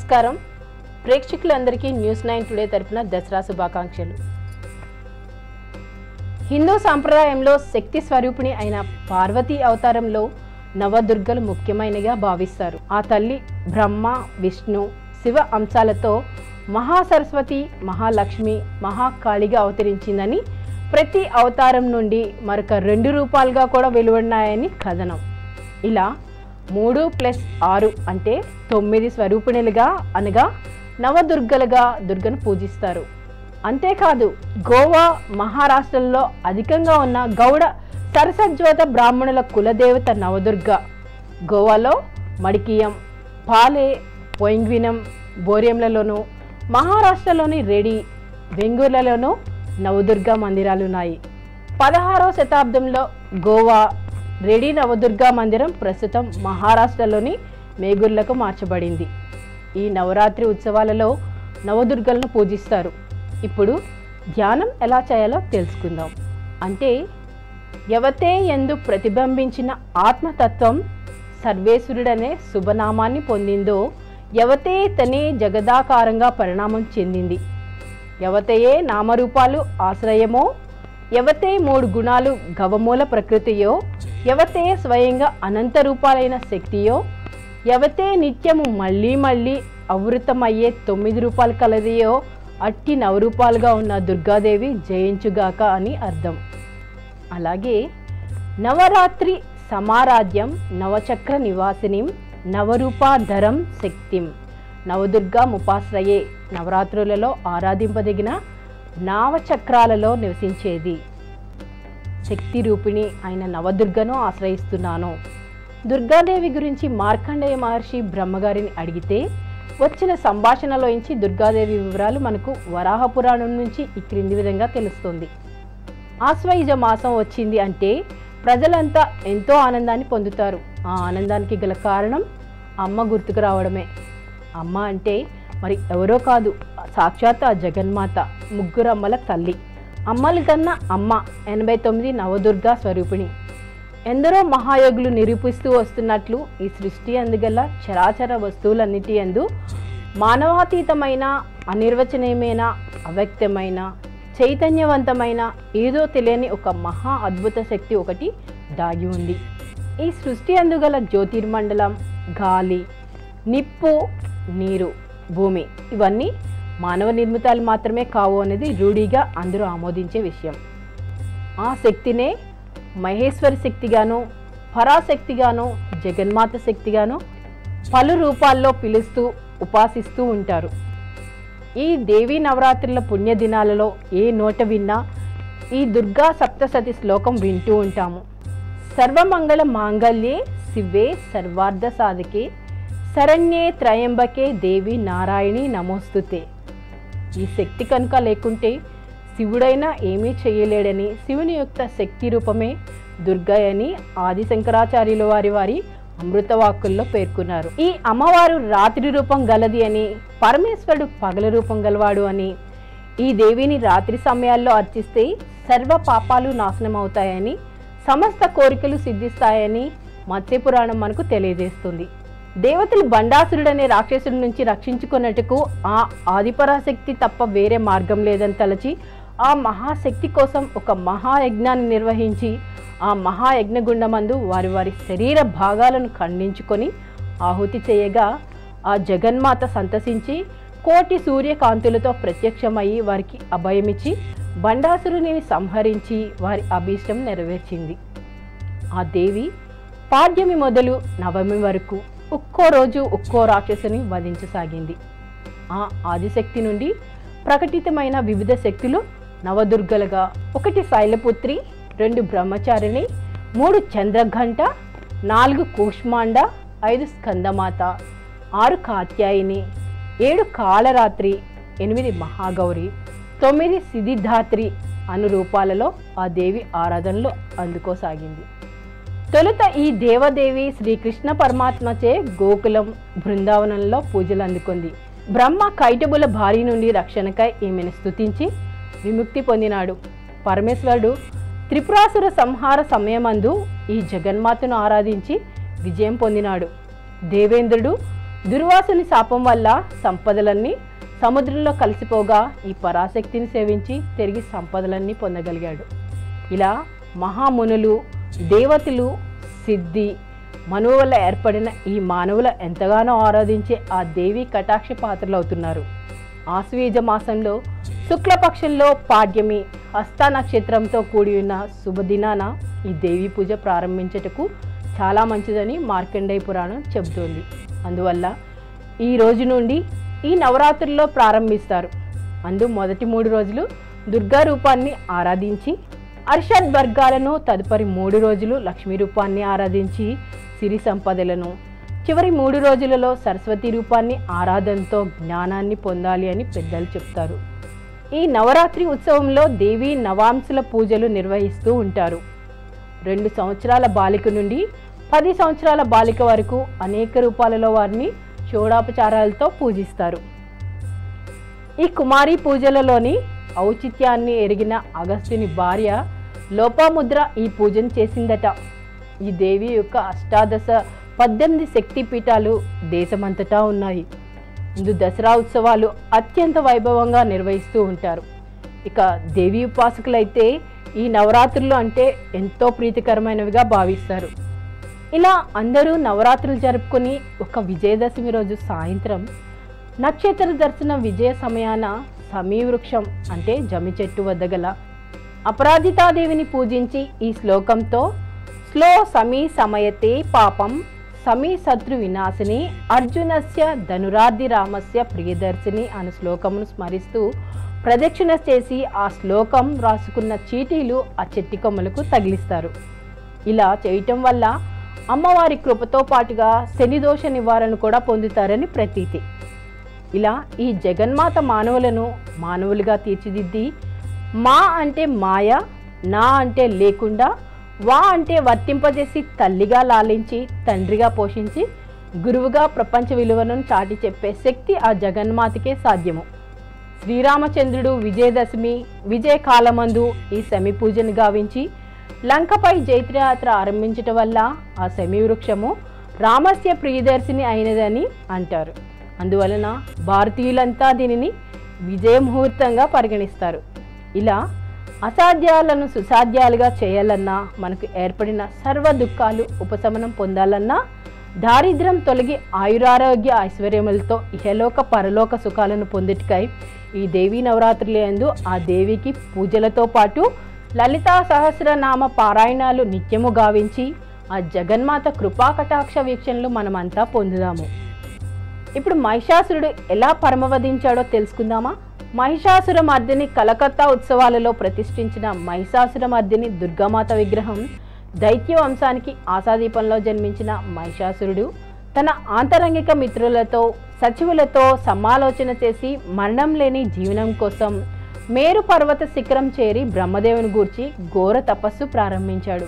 నమస్కారం ప్రేక్షకులందరికీ news 9 today తరపున దసరా శుభాకాంక్షలు. హిందూ సంప్రదాయంలో శక్తి స్వరూపిణి అయిన పార్వతీ అవతారంలో నవదుర్గలు ముఖ్యమైనగా భావిస్తారు. ఆ తల్లి బ్రహ్మ, విష్ణు, శివ అంశాలతో మహాసరస్వతి, మహాలక్ష్మి, మహాకాళిగా అవతరించిందని, ప్రతి అవతారం నుండి మరొక 2 రూపాలుగా కూడా వెలువడినాయని కథనం. ఇలా 3+6 అంటే 9 స్వరూపిణులుగా అనగా నవదుర్గలుగా దుర్గను పూజిస్తారు. అంతేకాదు గోవా, మహారాష్ట్రలో అధికంగా ఉన్న గౌడ సరసజ్యోత బ్రాహ్మణుల కులదేవత నవదుర్గ. గోవాలో మడికియం, పాలే, పొయింగ్వినం, బోర్యంలలోనూ, మహారాష్ట్రలోని రెడీ, వెంగూర్లలోనూ నవదుర్గా మందిరాలున్నాయి. 16వ శతాబ్దంలో గోవా రెడీ నవదుర్గా మందిరం ప్రస్తుతం మహారాష్ట్రలోని మేగుర్లకు మార్చబడింది. ఈ నవరాత్రి ఉత్సవాలలో నవదుర్గలను పూజిస్తారు. ఇప్పుడు ధ్యానం ఎలా చేయాలో తెలుసుకుందాం. అంటే యవతే యందు ప్రతిబింబించిన ఆత్మతత్వం సర్వేశ్వరుడనే శుభనామాన్ని పొందిందో యవతే తనే జగదాకారంగా పరిణామం చెందింది. యవతయే నామరూపాలు ఆశ్రయమో, యవతే 3 గుణాలు గవమూల ప్రకృతియో, యవతే స్వయంగా అనంత రూపాలైన శక్తియో, యవతే నిత్యము మళ్ళీ మళ్ళీ ఆవృతమయ్యే 9 రూపాలు కలదియో, అట్టి నవరూపాలుగా ఉన్న దుర్గాదేవి జయించుగాక అని అర్థం. అలాగే నవరాత్రి సమారాధ్యం నవచక్ర నివాసినిం నవరూపాధరం శక్తిం నవదుర్గా ముపాశ్రయే. నవరాత్రులలో ఆరాధింపదగిన నావచక్రాలలో నివసించేది శక్తి రూపిణి అయిన నవదుర్గను ఆశ్రయిస్తున్నాను. దుర్గాదేవి గురించి మార్కండేయ మహర్షి బ్రహ్మగారిని అడిగితే వచ్చిన సంభాషణలోంచి దుర్గాదేవి వివరాలు మనకు వరాహ పురాణం నుంచి ఈ క్రింది విధంగా తెలుస్తుంది. ఆశ్వయుజ మాసం వచ్చింది అంటే ప్రజలంతా ఎంతో ఆనందాన్ని పొందుతారు. ఆ ఆనందానికి గల కారణం అమ్మ గుర్తుకు రావడమే. అమ్మ అంటే మరి ఎవరో కాదు, సాక్షాత్ ఆ జగన్మాత, 3 అమ్మల తల్లి. అమ్మలు కన్నా అమ్మ 89 నవదుర్గా స్వరూపిణి. ఎందరో మహాయోగులు నిరూపిస్తూ వస్తున్నట్లు ఈ సృష్టి అందుగల చరాచర వస్తువులన్నిటి యందు మానవాతీతమైన, అనిర్వచనీయమైన, అవ్యక్తమైన, చైతన్యవంతమైన, ఏదో తెలియని ఒక మహా అద్భుత శక్తి ఒకటి దాగి ఉంది. ఈ సృష్టి అందుగల జ్యోతిర్మండలం, గాలి, నిప్పు, నీరు, భూమి ఇవన్నీ మానవ నిర్మితాలు మాత్రమే కావు అనేది రూఢిగా అందరూ ఆమోదించే విషయం. ఆ శక్తినే మహేశ్వరి శక్తిగాను, పరాశక్తిగాను, జగన్మాత శక్తిగాను పలు రూపాల్లో పిలుస్తూ ఉపాసిస్తూ ఉంటారు. ఈ దేవీ నవరాత్రుల పుణ్యదినాలలో ఏ నోట విన్నా ఈ దుర్గా సప్తసతి శ్లోకం వింటూ ఉంటాము. సర్వమంగళ మాంగళ్యే శివే సర్వార్థ సాధకే శరణ్యే త్రయంబకే దేవి నారాయణి నమోస్తుతే. ఈ శక్తి కనుక లేకుంటే శివుడైనా ఏమీ చేయలేడని, శివుని యొక్క శక్తి రూపమే దుర్గయని ఆది శంకరాచార్యుల వారి అమృతవాక్కుల్లో పేర్కొన్నారు. ఈ అమ్మవారు రాత్రి రూపం గలది అని, పరమేశ్వరుడు పగల రూపం గలవాడు అని, ఈ దేవిని రాత్రి సమయాల్లో అర్చిస్తే సర్వ పాపాలు నాశనం అవుతాయని, సమస్త కోరికలు సిద్ధిస్తాయని మత్స్యపురాణం మనకు తెలియజేస్తుంది. దేవతలు బండాసురుడనే రాక్షసుడి నుంచి రక్షించుకున్నట్టుకు ఆ ఆదిపరాశక్తి తప్ప వేరే మార్గం లేదని తలచి ఆ మహాశక్తి కోసం ఒక మహాయజ్ఞాన్ని నిర్వహించి ఆ మహాయజ్ఞగుండమందు వారి శరీర భాగాలను ఖండించుకొని ఆహుతి చేయగా ఆ జగన్మాత సంతసించి కోటి సూర్యకాంతులతో ప్రత్యక్షమయ్యి వారికి అభయమిచ్చి బండాసురుని సంహరించి వారి అభీష్టం నెరవేర్చింది. ఆ దేవి పాడ్యమి మొదలు నవమి వరకు ఒక్కో రోజు ఒక్కో రాక్షసుని వధించసాగింది. ఆ ఆదిశక్తి నుండి ప్రకటితమైన వివిధ శక్తులు నవదుర్గలుగా 1 శైలపుత్రి, 2 బ్రహ్మచారిణి, 3 చంద్రఘంట, 4 కూష్మాండ, 5 స్కందమాత, 6 కాత్యాయిని, 7 కాళరాత్రి, 8 మహాగౌరి, 9 సిద్ధిధాత్రి అను రూపాలలో ఆ దేవి ఆరాధనలో అందుకోసాగింది. తొలుత ఈ దేవదేవి శ్రీకృష్ణ పరమాత్మచే గోకులం, బృందావనంలో పూజలు అందుకుంది. బ్రహ్మ కైటబుల భారీ నుండి రక్షణకై ఈమెను స్తుతించి విముక్తి పొందినాడు. పరమేశ్వరుడు త్రిపురాసుర సంహార సమయమందు ఈ జగన్మాతను ఆరాధించి విజయం పొందినాడు. దేవేంద్రుడు దుర్వాసుని శాపం వల్ల సంపదలన్నీ సముద్రంలో కలిసిపోగా ఈ పరాశక్తిని సేవించి తిరిగి సంపదలన్నీ పొందగలిగాడు. ఇలా మహామునులు, దేవతలు, సిద్ధి, మనువు వల్ల ఏర్పడిన ఈ మానవుల ఎంతగానో ఆరాధించే ఆ దేవి కటాక్ష పాత్రలవుతున్నారు. ఆశ్వీజ మాసంలో శుక్లపక్షంలో పాడ్యమి హస్త నక్షత్రంతో కూడి ఉన్న శుభదినాన ఈ దేవి పూజ ప్రారంభించటకు చాలా మంచిదని మార్కండేయ పురాణం చెబుతోంది. అందువల్ల ఈ రోజు నుండి ఈ నవరాత్రుల్లో ప్రారంభిస్తారు. మొదటి 3 రోజులు దుర్గా రూపాన్ని ఆరాధించి, అర్షద్ వర్గాలను, తదుపరి 3 రోజులు లక్ష్మీ రూపాన్ని ఆరాధించి సిరి సంపదలను, చివరి 3 రోజులలో సరస్వతి రూపాన్ని ఆరాధనతో జ్ఞానాన్ని పొందాలి అని పెద్దలు చెప్తారు. ఈ నవరాత్రి ఉత్సవంలో దేవి నవాంశుల పూజలు నిర్వహిస్తూ ఉంటారు. 2 సంవత్సరాల బాలిక నుండి 10 సంవత్సరాల బాలిక వరకు అనేక రూపాలలో వారిని షోడాపచారాలతో పూజిస్తారు. ఈ కుమారి పూజలలోని ఔచిత్యాన్ని ఎరిగిన అగస్త్యుని భార్య లోపాముద్ర ఈ పూజను చేసిందట. ఈ దేవి యొక్క 18 శక్తి పీఠాలు దేశమంతటా ఉన్నాయి. ఇందు దసరా ఉత్సవాలు అత్యంత వైభవంగా నిర్వహిస్తూ ఉంటారు. ఇక దేవి ఉపాసకులైతే ఈ నవరాత్రులు అంటే ఎంతో ప్రీతికరమైనవిగా భావిస్తారు. ఇలా అందరూ నవరాత్రులు జరుపుకొని ఒక విజయదశమి రోజు సాయంత్రం నక్షత్ర దర్శన విజయ సమయాన సమీవృక్షం అంటే జమి చెట్టు వద్ద గల అపరాజితాదేవిని పూజించి ఈ శ్లోకంతో స్లో సమీ సమయతే పాపం సమీ శత్రు వినాశిని అర్జునస్య ధనురార్ధి రామస్య ప్రియదర్శిని అను శ్లోకమును స్మరిస్తూ ప్రదక్షిణ చేసి ఆ శ్లోకం రాసుకున్న చీటీలు ఆ చెట్టి కొమ్మలకు తగిలిస్తారు. ఇలా చేయటం వల్ల అమ్మవారి కృపతో పాటుగా శనిదోష నివారణ కూడా పొందుతారని ప్రతీతి. ఇలా ఈ జగన్మాత మానవులను మానవులుగా తీర్చిదిద్ది మా అంటే మాయ, నా అంటే లేకుండా, వా అంటే వర్తింపజేసి తల్లిగా లాలించి తండ్రిగా పోషించి గురువుగా ప్రపంచ విలువను చాటి చెప్పే శక్తి ఆ జగన్మాతకే సాధ్యము. శ్రీరామచంద్రుడు విజయదశమి విజయకాలమందు ఈ శమి పూజను గావించి లంకపై జైత్రయాత్ర ఆరంభించటం వల్ల ఆ శమి వృక్షము రామస్య ప్రియదర్శిని అయినదని అంటారు. అందువలన భారతీయులంతా దీనిని విజయ ముహూర్తంగా పరిగణిస్తారు. ఇలా అసాధ్యాలను సుసాధ్యాలుగా చేయాలన్నా, మనకు ఏర్పడిన సర్వ దుఃఖాలు ఉపశమనం పొందాలన్నా, దారిద్ర్యం తొలగి ఆయురారోగ్య ఐశ్వర్యములతో ఇహలోక పరలోక సుఖాలను పొందుటకై ఈ దేవీ నవరాత్రులందు ఆ దేవికి పూజలతో పాటు లలితా సహస్రనామ పారాయణాలు నిత్యము గావించి ఆ జగన్మాత కృపాకటాక్ష వీక్షణలు మనమంతా పొందుదాము. ఇప్పుడు మహిషాసురుడు ఎలా పరమవధించాడో తెలుసుకుందామా? మహిషాసురమర్దిని కలకత్తా ఉత్సవాలలో ప్రతిష్ఠించిన మహిషాసురమర్దిని దుర్గామాత విగ్రహం దైత్య వంశానికి ఆశాదీపంలో జన్మించిన మహిషాసురుడు తన ఆంతరంగిక మిత్రులతో సచివులతో సమాలోచన చేసి మరణం లేని జీవనం కోసం మేరు పర్వత శిఖరం చేరి బ్రహ్మదేవుని గూర్చి ఘోర తపస్సు ప్రారంభించాడు.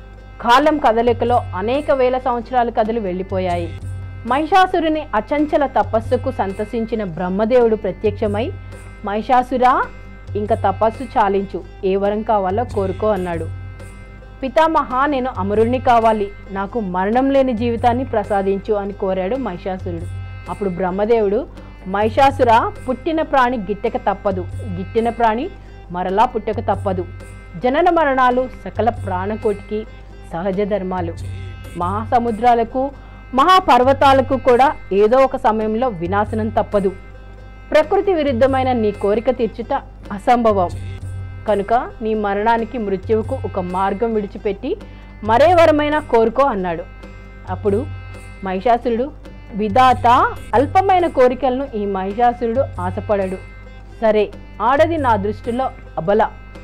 కాలం కదలికలో అనేక వేల సంవత్సరాల కథలు వెళ్ళిపోయాయి. మహిషాసురుని అచంచల తపస్సుకు సంతసించిన బ్రహ్మదేవుడు ప్రత్యక్షమై, మహిషాసురా, ఇంక తపస్సు చాలించు, ఏ వరం కావాలో కోరుకో అన్నాడు. పితామహ, నేను అమరుణ్ణి కావాలి, నాకు మరణం లేని జీవితాన్ని ప్రసాదించు అని కోరాడు మహిషాసురుడు. అప్పుడు బ్రహ్మదేవుడు, మహిషాసుర, పుట్టిన ప్రాణి గిట్టక తప్పదు, గిట్టిన ప్రాణి మరలా పుట్టక తప్పదు. జనన మరణాలు సకల ప్రాణకోటికి సహజ ధర్మాలు. మహాసముద్రాలకు మహాపర్వతాలకు కూడా ఏదో ఒక సమయంలో వినాశనం తప్పదు. ప్రకృతి విరుద్ధమైన నీ కోరిక తీర్చుట అసంభవం. కనుక నీ మరణానికి మృత్యువుకు ఒక మార్గం విడిచిపెట్టి మరే వరమైనా కోరుకో అన్నాడు. అప్పుడు మహిషాసురుడు, విధాత అల్పమైన కోరికలను ఈ మహిషాసురుడు ఆశపడాడు. సరే, ఆడది నా దృష్టిలో అబల,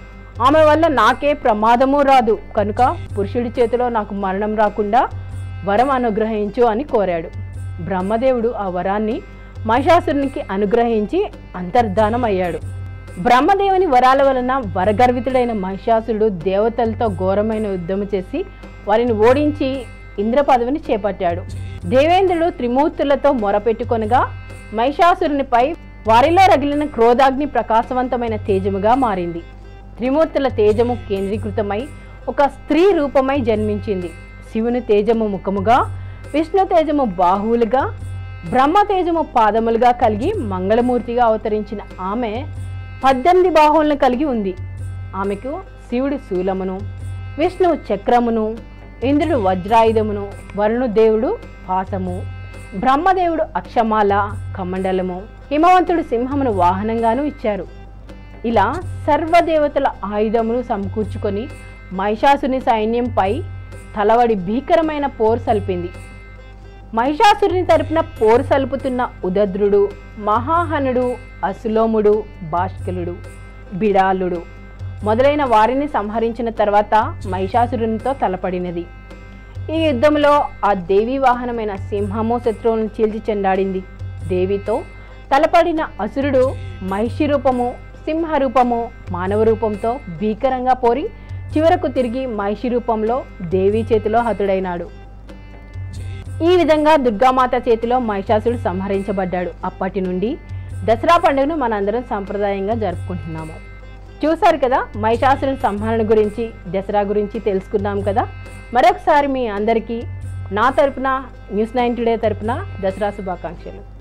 ఆమె వల్ల నాకే ప్రమాదము రాదు, కనుక పురుషుడి చేతిలో నాకు మరణం రాకుండా వరం అనుగ్రహించు అని కోరాడు. బ్రహ్మదేవుడు ఆ వరాన్ని మహిషాసురునికి అనుగ్రహించి అంతర్ధానం అయ్యాడు. బ్రహ్మదేవుని వరాల వలన వరగర్వితుడైన మహిషాసురుడు దేవతలతో ఘోరమైన యుద్ధము చేసి వారిని ఓడించి ఇంద్ర పదవిని చేపట్టాడు. దేవేంద్రుడు త్రిమూర్తులతో మొరపెట్టుకొనగా మహిషాసురునిపై వారిలో రగిలిన క్రోధాగ్ని ప్రకాశవంతమైన తేజముగా మారింది. త్రిమూర్తుల తేజము కేంద్రీకృతమై ఒక స్త్రీ రూపమై జన్మించింది. శివుని తేజము ముఖముగా, విష్ణు తేజము బాహువులుగా, బ్రహ్మతేజము పాదములుగా కలిగి మంగళమూర్తిగా అవతరించిన ఆమె 18 బాహువులను కలిగి ఉంది. ఆమెకు శివుడు శూలమును, విష్ణువు చక్రమును, ఇంద్రుడు వజ్రాయుధమును, వరుణుదేవుడు పాశము, బ్రహ్మదేవుడు అక్షమాల కమండలము, హిమవంతుడు సింహమును వాహనంగాను ఇచ్చారు. ఇలా సర్వదేవతల ఆయుధములు సమకూర్చుకొని మహిషాసుని సైన్యంపై తలవడి భీకరమైన పోరు సల్పింది. మహిషాసురుని తరపున పోరు సలుపుతున్న ఉదద్రుడు, మహాహనుడు, అసులోముడు, భాష్కలుడు, బిడాలుడు మొదలైన వారిని సంహరించిన తర్వాత మహిషాసురునితో తలపడినది. ఈ యుద్ధంలో ఆ దేవి వాహనమైన సింహము శత్రువులను చీల్చి చెండాడింది. దేవితో తలపడిన అసురుడు మహిషి రూపము, సింహ రూపము, మానవ రూపంతో భీకరంగా పోరి చివరకు తిరిగి మహిషి రూపంలో దేవి చేతిలో హతుడైనాడు. ఈ విధంగా దుర్గామాత చేతిలో మహిషాసురుడు సంహరించబడ్డాడు. అప్పటి నుండి దసరా పండుగను మనందరం సాంప్రదాయంగా జరుపుకుంటున్నాము. చూసారు కదా, మహిషాసురుని సంహరణ గురించి, దసరా గురించి తెలుసుకున్నాం కదా. మరొకసారి మీ అందరికీ నా తరపున, న్యూస్ 9 టుడే తరపున దసరా శుభాకాంక్షలు.